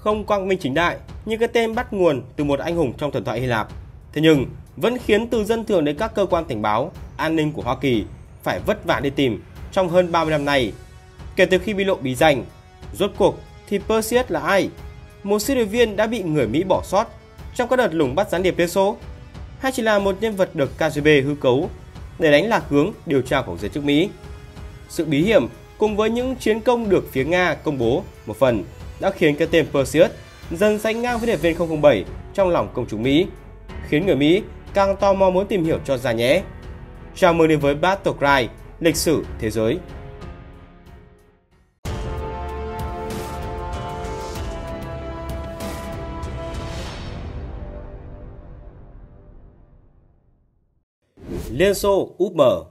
không quang minh chính đại như cái tên bắt nguồn từ một anh hùng trong thần thoại Hy Lạp. Thế nhưng vẫn khiến từ dân thường đến các cơ quan tình báo, an ninh của Hoa Kỳ phải vất vả đi tìm trong hơn 30 năm nay. Kể từ khi bị lộ bí danh, rốt cuộc thì Perseus là ai? Một siêu điệp viên đã bị người Mỹ bỏ sót trong các đợt lùng bắt gián điệp Liên Xô? Hay chỉ là một nhân vật được KGB hư cấu để đánh lạc hướng điều tra của giới chức Mỹ? Sự bí hiểm cùng với những chiến công được phía Nga công bố một phần đã khiến cái tên Perseus dần sánh ngang với điệp viên 007 trong lòng công chúng Mỹ, khiến người Mỹ càng tò mò muốn tìm hiểu cho ra nhé. Chào mừng đến với Battlecry, lịch sử thế giới. Liên Xô úp mở.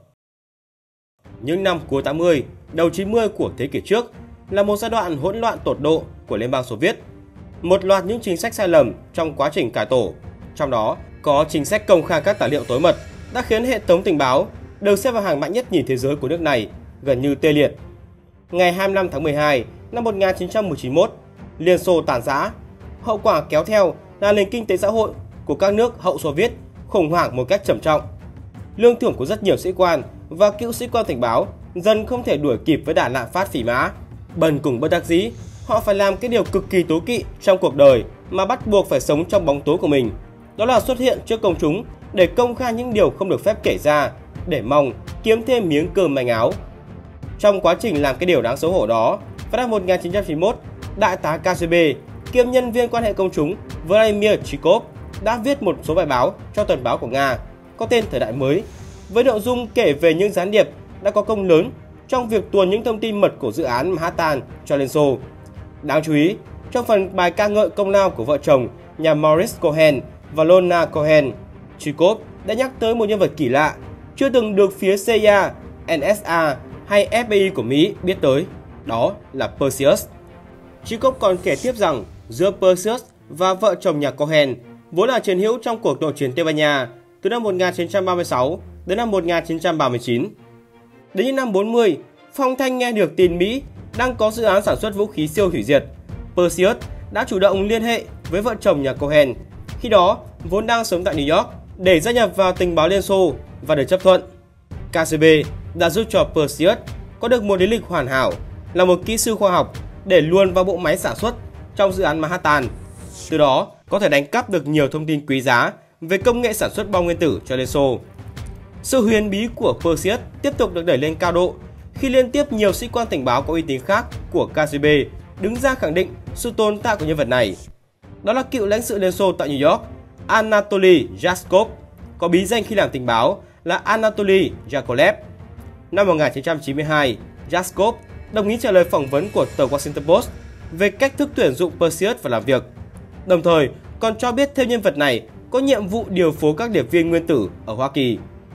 Những năm cuối 80, đầu 90 của thế kỷ trước là một giai đoạn hỗn loạn tột độ của Liên bang Xô Viết. Một loạt những chính sách sai lầm trong quá trình cải tổ, trong đó có chính sách công khai các tài liệu tối mật đã khiến hệ thống tình báo được xếp vào hàng mạnh nhất nhì thế giới của nước này gần như tê liệt. Ngày 25 tháng 12 năm 1991, Liên Xô tàn rã. Hậu quả kéo theo là nền kinh tế xã hội của các nước hậu Xô Viết khủng hoảng một cách trầm trọng. Lương thưởng của rất nhiều sĩ quan và cựu sĩ quan tình báo dần không thể đuổi kịp với đà lạm phát phỉ mã. Bần cùng bất đắc dĩ, họ phải làm cái điều cực kỳ tối kỵ trong cuộc đời mà bắt buộc phải sống trong bóng tối của mình. Đó là xuất hiện trước công chúng để công khai những điều không được phép kể ra, để mong kiếm thêm miếng cơm manh áo. Trong quá trình làm cái điều đáng xấu hổ đó, vào năm 1991, đại tá KGB kiêm nhân viên quan hệ công chúng Vladimir Chikov đã viết một số bài báo cho tờ báo của Nga có tên Thời đại mới, với nội dung kể về những gián điệp đã có công lớn trong việc tuồn những thông tin mật của dự án Manhattan cho Liên Xô. Đáng chú ý, trong phần bài ca ngợi công lao của vợ chồng nhà Maurice Cohen và Lorna Cohen, Chikov đã nhắc tới một nhân vật kỳ lạ, chưa từng được phía CIA, NSA hay FBI của Mỹ biết tới, đó là Perseus. Chikov còn kể tiếp rằng giữa Perseus và vợ chồng nhà Cohen vốn là chiến hữu trong cuộc nội chiến Tây Ban Nha từ năm 1936 đến năm 1939. Đến những năm 40, Phong Thanh nghe được tin Mỹ đang có dự án sản xuất vũ khí siêu hủy diệt. Perseus đã chủ động liên hệ với vợ chồng nhà Cohen, khi đó vốn đang sống tại New York, để gia nhập vào tình báo Liên Xô và được chấp thuận. KGB đã giúp cho Perseus có được một lý lịch hoàn hảo, là một kỹ sư khoa học để luồn vào bộ máy sản xuất trong dự án Manhattan. Từ đó có thể đánh cắp được nhiều thông tin quý giá về công nghệ sản xuất bom nguyên tử cho Liên Xô. Sự huyền bí của Perseus tiếp tục được đẩy lên cao độ khi liên tiếp nhiều sĩ quan tình báo có uy tín khác của KGB đứng ra khẳng định sự tồn tại của nhân vật này. Đó là cựu lãnh sự Liên Xô tại New York, Anatoly Zhukov, có bí danh khi làm tình báo là Anatoly Yakovlev. Năm 1992, Zhukov đồng ý trả lời phỏng vấn của tờ Washington Post về cách thức tuyển dụng Perseus vào làm việc, đồng thời còn cho biết thêm nhân vật này có nhiệm vụ điều phối các điệp viên nguyên tử ở Hoa Kỳ.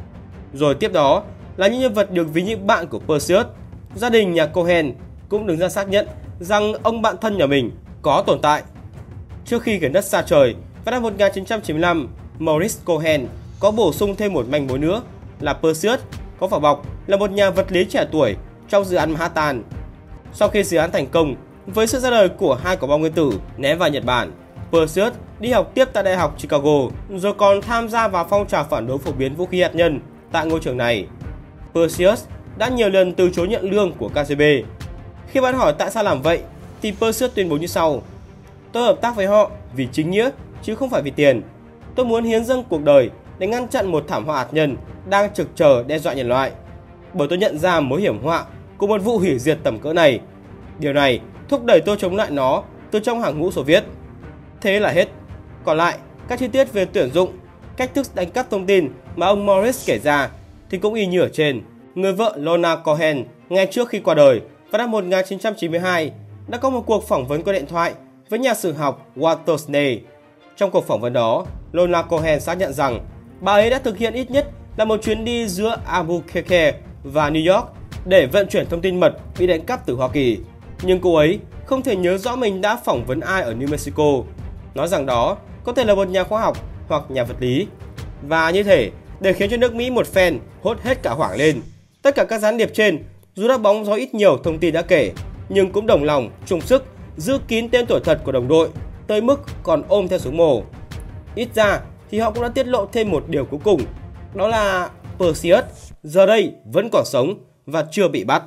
Rồi tiếp đó là những nhân vật được ví như bạn của Perseus. Gia đình nhà Cohen cũng đứng ra xác nhận rằng ông bạn thân nhà mình có tồn tại. Trước khi gần đất xa trời, vào năm 1995, Maurice Cohen có bổ sung thêm một manh mối nữa là Perseus có vỏ bọc là một nhà vật lý trẻ tuổi trong dự án Manhattan. Sau khi dự án thành công, với sự ra đời của hai quả bom nguyên tử ném vào Nhật Bản, Perseus đi học tiếp tại Đại học Chicago, rồi còn tham gia vào phong trào phản đối phổ biến vũ khí hạt nhân tại ngôi trường này. Perseus đã nhiều lần từ chối nhận lương của KGB. Khi bạn hỏi tại sao làm vậy, thì Perseus tuyên bố như sau: "Tôi hợp tác với họ vì chính nghĩa, chứ không phải vì tiền. Tôi muốn hiến dâng cuộc đời để ngăn chặn một thảm họa hạt nhân đang trực chờ đe dọa nhân loại. Bởi tôi nhận ra mối hiểm họa của một vụ hủy diệt tầm cỡ này. Điều này thúc đẩy tôi chống lại nó từ trong hàng ngũ Xô Viết." Thế là hết. Còn lại, các chi tiết về tuyển dụng, cách thức đánh cắp thông tin mà ông Maurice kể ra thì cũng y như ở trên. Người vợ Lorna Cohen ngay trước khi qua đời vào năm 1992 đã có một cuộc phỏng vấn qua điện thoại với nhà sử học Walter Snell. Trong cuộc phỏng vấn đó, Lorna Cohen xác nhận rằng bà ấy đã thực hiện ít nhất là một chuyến đi giữa Albuquerque và New York để vận chuyển thông tin mật bị đánh cắp từ Hoa Kỳ. Nhưng cô ấy không thể nhớ rõ mình đã phỏng vấn ai ở New Mexico, nói rằng đó có thể là một nhà khoa học hoặc nhà vật lý. Và như thế, để khiến cho nước Mỹ một phen hốt hết cả hoảng lên, tất cả các gián điệp trên dù đã bóng gió ít nhiều thông tin đã kể, nhưng cũng đồng lòng chung sức giữ kín tên tuổi thật của đồng đội tới mức còn ôm theo súng mồ. Ít ra thì họ cũng đã tiết lộ thêm một điều cuối cùng, đó là Perseus giờ đây vẫn còn sống và chưa bị bắt.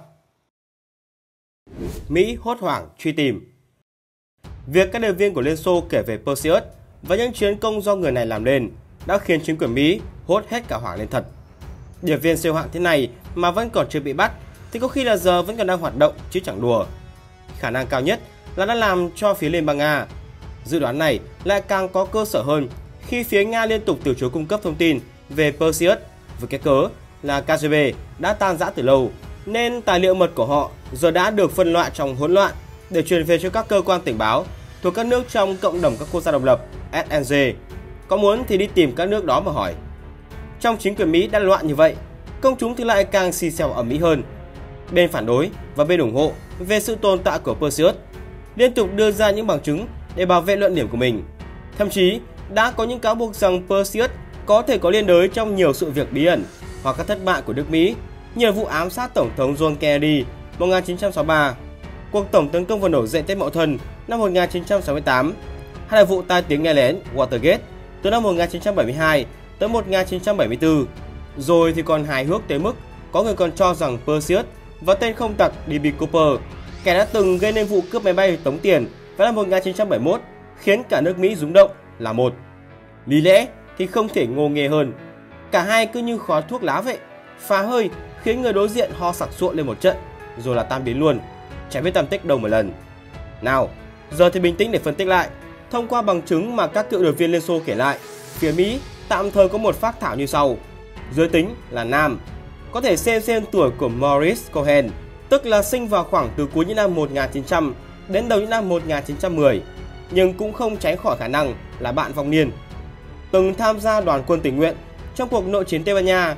Mỹ hốt hoảng truy tìm. Việc các điệp viên của Liên Xô kể về Perseus và những chiến công do người này làm nên đã khiến chính quyền Mỹ hốt hết cả hoảng lên thật. Điệp viên siêu hạng thế này mà vẫn còn chưa bị bắt thì có khi là giờ vẫn còn đang hoạt động chứ chẳng đùa. Khả năng cao nhất là đã làm cho phía Liên bang Nga. Dự đoán này lại càng có cơ sở hơn khi phía Nga liên tục từ chối cung cấp thông tin về Perseus với cái cớ là KGB đã tan rã từ lâu, nên tài liệu mật của họ giờ đã được phân loại trong hỗn loạn để truyền về cho các cơ quan tình báo thuộc các nước trong cộng đồng các quốc gia độc lập SNG. Có muốn thì đi tìm các nước đó mà hỏi. Trong chính quyền Mỹ đã loạn như vậy, công chúng thì lại càng xì xèo ầm ĩ hơn. Bên phản đối và bên ủng hộ về sự tồn tại của Perseus liên tục đưa ra những bằng chứng để bảo vệ luận điểm của mình. Thậm chí đã có những cáo buộc rằng Perseus có thể có liên đới trong nhiều sự việc bí ẩn hoặc các thất bại của nước Mỹ, như vụ ám sát Tổng thống John Kennedy 1963, cuộc tổng tấn công và nổi dậy Tết Mậu Thân năm 1968, hay là vụ tai tiếng nghe lén Watergate từ năm 1972 tới 1974. Rồi thì còn hài hước tới mức có người còn cho rằng Perseus và tên không tặc D.B. Cooper, kẻ đã từng gây nên vụ cướp máy bay tống tiền vào năm 1971 khiến cả nước Mỹ rúng động, là một. Lý lẽ thì không thể ngô nghê hơn. Cả hai cứ như khói thuốc lá vậy, phá hơi khiến người đối diện ho sặc sụa lên một trận rồi là tan biến luôn, chẳng biết tăm tích đâu một lần. Nào, giờ thì bình tĩnh để phân tích lại. Thông qua bằng chứng mà các cựu điệp viên Liên Xô kể lại, phía Mỹ tạm thời có một phác thảo như sau. Giới tính là nam, có thể xem tuổi của Maurice Cohen, tức là sinh vào khoảng từ cuối những năm 1900 đến đầu những năm 1910, nhưng cũng không tránh khỏi khả năng là bạn vong niên. Từng tham gia đoàn quân tình nguyện trong cuộc nội chiến Tây Ban Nha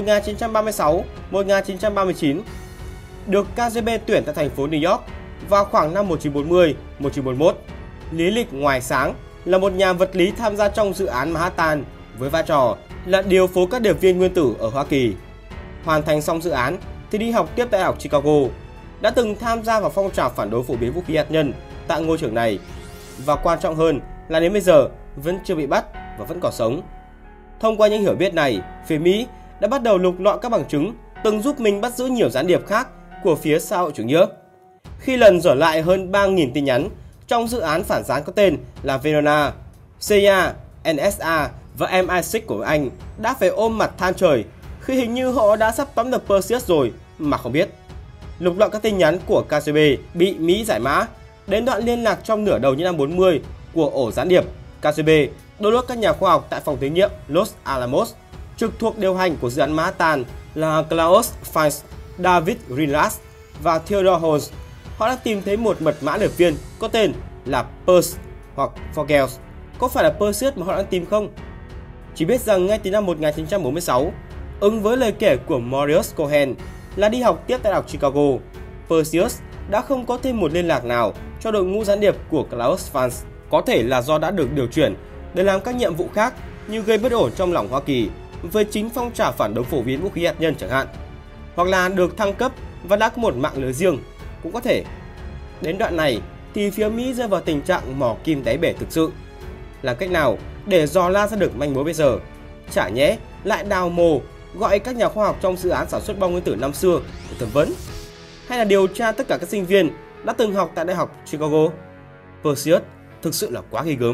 1936-1939, được KGB tuyển tại thành phố New York vào khoảng năm 1940-1941. Lý lịch ngoài sáng là một nhà vật lý tham gia trong dự án Manhattan với vai trò là điều phối các điệp viên nguyên tử ở Hoa Kỳ. Hoàn thành xong dự án thì đi học tiếp tại Đại học Chicago, đã từng tham gia vào phong trào phản đối phổ biến vũ khí hạt nhân tại ngôi trường này, và quan trọng hơn là đến bây giờ vẫn chưa bị bắt và vẫn còn sống. Thông qua những hiểu biết này, phía Mỹ đã bắt đầu lục lọi các bằng chứng từng giúp mình bắt giữ nhiều gián điệp khác của phía xã hội chủ nghĩa. Khi lần dở lại hơn 3.000 tin nhắn trong dự án phản gián có tên là Verona, CIA, NSA và MI6 của Anh đã phải ôm mặt than trời khi hình như họ đã sắp tóm được Perseus rồi mà không biết. Lục lọi các tin nhắn của KGB bị Mỹ giải mã đến đoạn liên lạc trong nửa đầu những năm 40 của ổ gián điệp. KGB đôi lúc các nhà khoa học tại phòng thí nghiệm Los Alamos trực thuộc điều hành của dự án Manhattan là Klaus Fiennes, David Rinlas và Theodore Holmes. Họ đã tìm thấy một mật mã điệp viên có tên là Perse hoặc Vogels. Có phải là Perseus mà họ đang tìm không? Chỉ biết rằng ngay từ năm 1946, ứng với lời kể của Maurice Cohen là đi học tiếp tại Đại học Chicago, Perseus đã không có thêm một liên lạc nào cho đội ngũ gián điệp của Klaus Fiennes. Có thể là do đã được điều chuyển để làm các nhiệm vụ khác như gây bất ổn trong lòng Hoa Kỳ với chính phong trào phản đối phổ biến vũ khí hạt nhân chẳng hạn, hoặc là được thăng cấp và đã có một mạng lưới riêng, cũng có thể. Đến đoạn này thì phía Mỹ rơi vào tình trạng mỏ kim đáy bể thực sự. Làm cách nào để dò la ra được manh mối bây giờ? Chả nhẽ lại đào mồ gọi các nhà khoa học trong dự án sản xuất bom nguyên tử năm xưa để thẩm vấn, hay là điều tra tất cả các sinh viên đã từng học tại Đại học Chicago? Perseus thực sự là quá ghê gớm.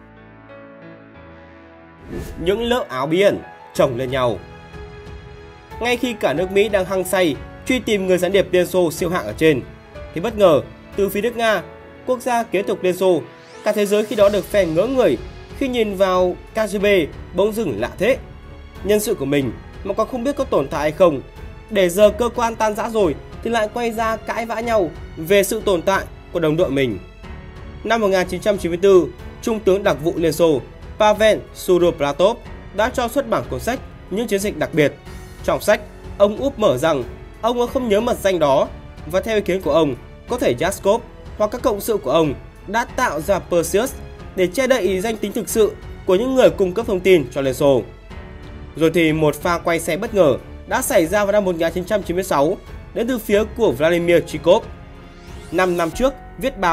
Những lớp áo bí ẩn chồng lên nhau. Ngay khi cả nước Mỹ đang hăng say truy tìm người gián điệp Liên Xô siêu hạng ở trên, thì bất ngờ từ phía nước Nga, quốc gia kế tục Liên Xô, cả thế giới khi đó được phe ngỡ người khi nhìn vào KGB bỗng dưng lạ thế. Nhân sự của mình mà còn không biết có tồn tại hay không, để giờ cơ quan tan rã rồi thì lại quay ra cãi vã nhau về sự tồn tại của đồng đội mình. Năm 1994, Trung tướng đặc vụ Liên Xô Pavel Suroplatov đã cho xuất bản cuốn sách Những chiến dịch đặc biệt. Trong sách, ông úp mở rằng ông không nhớ mật danh đó, và theo ý kiến của ông, có thể Yaskov hoặc các cộng sự của ông đã tạo ra Perseus để che đậy danh tính thực sự của những người cung cấp thông tin cho Liên Xô. Rồi thì một pha quay xe bất ngờ đã xảy ra vào năm 1996 đến từ phía của Vladimir Chikov. 5 năm trước, viết báo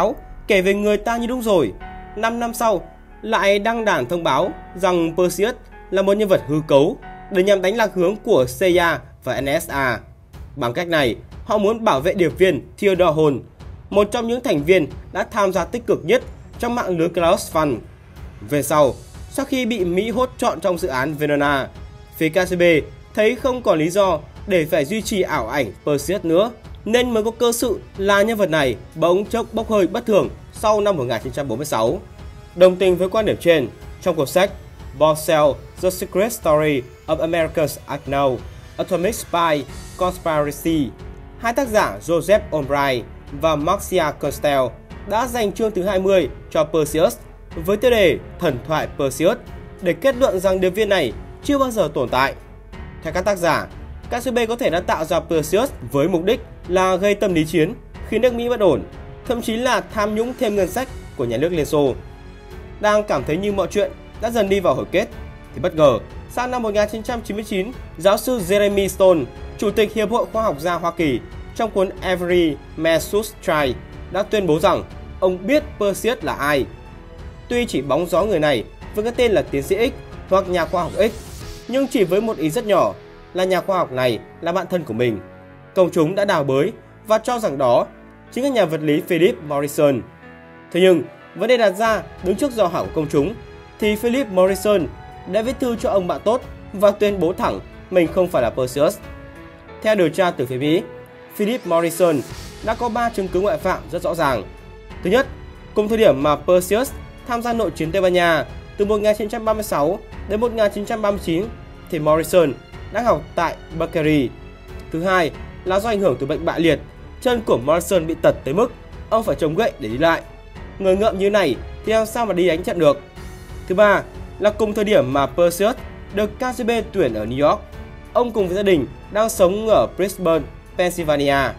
kể về người ta như đúng rồi. 5 năm sau, lại đăng đàn thông báo rằng Perseus là một nhân vật hư cấu để nhằm đánh lạc hướng của CIA và NSA. Bằng cách này, họ muốn bảo vệ điệp viên Theodore Hall, một trong những thành viên đã tham gia tích cực nhất trong mạng lưới Klaus Fund. Về sau khi bị Mỹ hốt chọn trong dự án Venona, phía KGB thấy không còn lý do để phải duy trì ảo ảnh Perseus nữa, nên mới có cơ sự là nhân vật này bỗng chốc bốc hơi bất thường sau năm 1946. Đồng tình với quan điểm trên, trong cuốn sách Bombshell: The Secret Story of America's Unknown Atomic Spy Conspiracy, hai tác giả Joseph Albright và Marcia Costel đã dành chương thứ 20 cho Perseus với tiêu đề Thần thoại Perseus để kết luận rằng điệp viên này chưa bao giờ tồn tại. Theo các tác giả, KGB có thể đã tạo ra Perseus với mục đích là gây tâm lý chiến khi nước Mỹ bất ổn, thậm chí là tham nhũng thêm ngân sách của nhà nước Liên Xô. Đang cảm thấy như mọi chuyện đã dần đi vào hồi kết, thì bất ngờ, sang năm 1999, giáo sư Jeremy Stone, Chủ tịch Hiệp hội Khoa học gia Hoa Kỳ, trong cuốn Every Man Should Try, đã tuyên bố rằng ông biết Perseus là ai. Tuy chỉ bóng gió người này với cái tên là tiến sĩ X hoặc nhà khoa học X, nhưng chỉ với một ý rất nhỏ là nhà khoa học này là bạn thân của mình. Công chúng đã đào bới và cho rằng đó chính là nhà vật lý Philip Morrison. Thế nhưng, vấn đề đặt ra đứng trước dò hỏi của công chúng thì Philip Morrison đã viết thư cho ông bạn tốt và tuyên bố thẳng mình không phải là Perseus. Theo điều tra từ phía Mỹ, Philip Morrison đã có 3 chứng cứ ngoại phạm rất rõ ràng. Thứ nhất, cùng thời điểm mà Perseus tham gia nội chiến Tây Ban Nha từ 1936 đến 1939 thì Morrison đang học tại Berkeley. Thứ hai là do ảnh hưởng từ bệnh bại liệt, chân của Morrison bị tật tới mức ông phải chống gậy để đi lại. Người ngợm như này thì làm sao mà đi đánh trận được. Thứ ba là cùng thời điểm mà Perseus được KGB tuyển ở New York, ông cùng với gia đình đang sống ở Pittsburgh, Pennsylvania.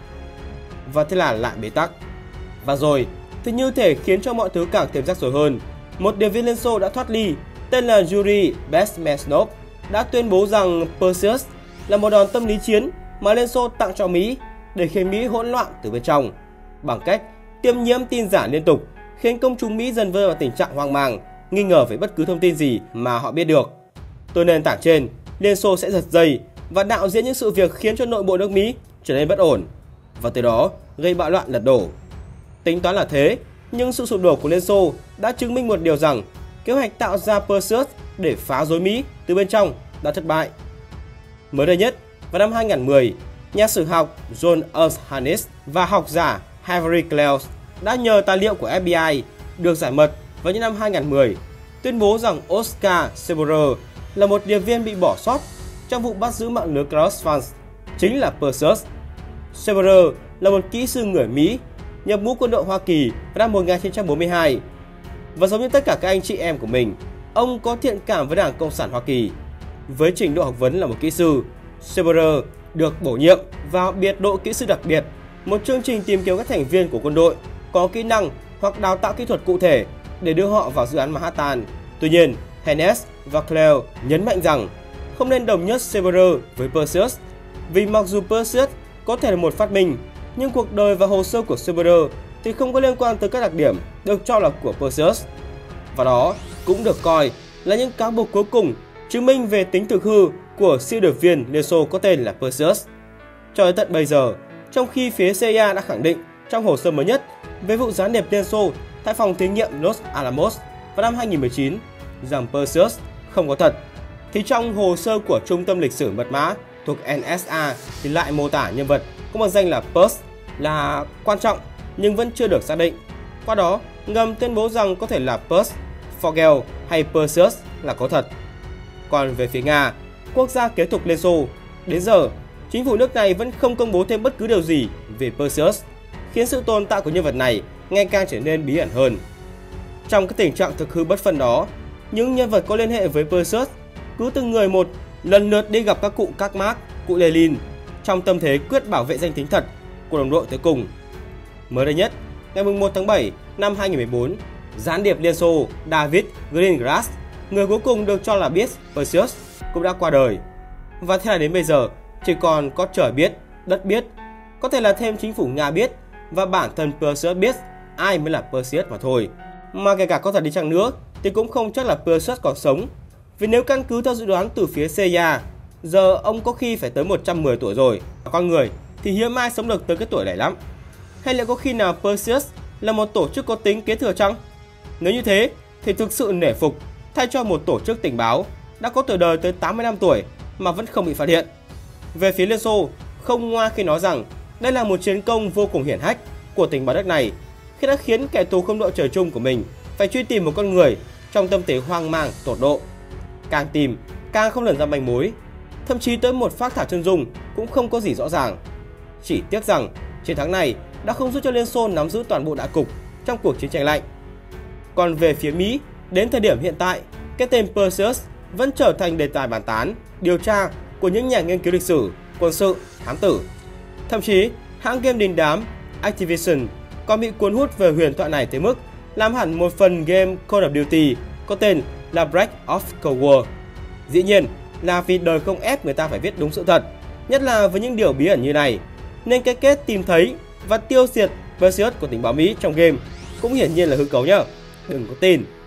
Và thế là lại bế tắc. Và rồi thì như thể khiến cho mọi thứ càng thêm rắc rối hơn, một điệp viên Liên Xô đã thoát ly tên là Yuri Bezmenov đã tuyên bố rằng Perseus là một đòn tâm lý chiến mà Liên Xô tặng cho Mỹ để khiến Mỹ hỗn loạn từ bên trong, bằng cách tiêm nhiễm tin giả liên tục, khiến công chúng Mỹ dần rơi vào tình trạng hoang mang, nghi ngờ về bất cứ thông tin gì mà họ biết được. Từ nền tảng trên, Liên Xô sẽ giật dây và đạo diễn những sự việc khiến cho nội bộ nước Mỹ trở nên bất ổn, và từ đó gây bạo loạn lật đổ. Tính toán là thế, nhưng sự sụp đổ của Liên Xô đã chứng minh một điều rằng kế hoạch tạo ra Perseus để phá rối Mỹ từ bên trong đã thất bại. Mới đây nhất, vào năm 2010, nhà sử học John Ernst Hannis và học giả Harvey Cleus đã nhờ tài liệu của FBI được giải mật vào những năm 2010 tuyên bố rằng Oscar Severer là một điệp viên bị bỏ sót trong vụ bắt giữ mạng lưới Klaus Fund, chính là Perseus. Severer là một kỹ sư người Mỹ nhập ngũ quân đội Hoa Kỳ vào năm 1942 và giống như tất cả các anh chị em của mình, ông có thiện cảm với Đảng Cộng sản Hoa Kỳ. Với trình độ học vấn là một kỹ sư, Severer được bổ nhiệm vào biệt đội kỹ sư đặc biệt, một chương trình tìm kiếm các thành viên của quân đội có kỹ năng hoặc đào tạo kỹ thuật cụ thể để đưa họ vào dự án Manhattan. Tuy nhiên, Hannes và Cleo nhấn mạnh rằng không nên đồng nhất Severer với Perseus, vì mặc dù Perseus có thể là một phát minh, nhưng cuộc đời và hồ sơ của Severer thì không có liên quan tới các đặc điểm được cho là của Perseus. Và đó cũng được coi là những cáo buộc cuối cùng chứng minh về tính thực hư của siêu điệp viên Liên Xô có tên là Perseus. Cho đến tận bây giờ, trong khi phía CIA đã khẳng định trong hồ sơ mới nhất về vụ gián điệp Liên Xô tại phòng thí nghiệm Los Alamos vào năm 2019 rằng Perseus không có thật, thì trong hồ sơ của Trung tâm Lịch sử Mật mã thuộc NSA thì lại mô tả nhân vật có một danh là Perse là quan trọng nhưng vẫn chưa được xác định. Qua đó, ngầm tuyên bố rằng có thể là Perse, Fogel hay Perseus là có thật. Còn về phía Nga, quốc gia kế tục Liên Xô, đến giờ, chính phủ nước này vẫn không công bố thêm bất cứ điều gì về Perseus, khiến sự tồn tại của nhân vật này ngày càng trở nên bí ẩn hơn. Trong cái tình trạng thực hư bất phân đó, những nhân vật có liên hệ với Perseus cứ từng người một lần lượt đi gặp các cụ Các Marx, cụ Lenin trong tâm thế quyết bảo vệ danh tính thật của đồng đội tới cùng. Mới đây nhất, ngày 1 tháng 7 năm 2014, gián điệp Liên Xô David Greengrass, người cuối cùng được cho là biết Perseus, cũng đã qua đời. Và thế là đến bây giờ, chỉ còn có trời biết, đất biết, có thể là thêm chính phủ Nga biết và bản thân Perseus biết ai mới là Perseus mà thôi. Mà kể cả có thật đi chăng nữa thì cũng không chắc là Perseus còn sống. Vì nếu căn cứ theo dự đoán từ phía Seiya, giờ ông có khi phải tới 110 tuổi rồi. Con người thì hiếm ai sống được tới cái tuổi này lắm. Hay liệu có khi nào Perseus là một tổ chức có tính kế thừa chăng? Nếu như thế thì thực sự nể phục thay cho một tổ chức tình báo đã có tuổi đời tới 80 năm tuổi mà vẫn không bị phát hiện. Về phía Liên Xô, không ngoa khi nói rằng đây là một chiến công vô cùng hiển hách của tình báo đất này khi đã khiến kẻ thù không đội trời chung của mình phải truy tìm một con người trong tâm thế hoang mang tột độ. Càng tìm, càng không lần ra manh mối, thậm chí tới một phác thảo chân dung cũng không có gì rõ ràng. Chỉ tiếc rằng chiến thắng này đã không giúp cho Liên Xô nắm giữ toàn bộ đại cục trong cuộc chiến tranh lạnh. Còn về phía Mỹ, đến thời điểm hiện tại, cái tên Perseus vẫn trở thành đề tài bàn tán, điều tra của những nhà nghiên cứu lịch sử, quân sự, thám tử. Thậm chí, hãng game đình đám Activision còn bị cuốn hút về huyền thoại này tới mức làm hẳn một phần game Call of Duty có tên là Black Ops Cold War. Dĩ nhiên là vì đời không ép người ta phải viết đúng sự thật, nhất là với những điều bí ẩn như này, nên cái kết tìm thấy và tiêu diệt Perseus của tình báo Mỹ trong game cũng hiển nhiên là hư cấu nhá, đừng có tin.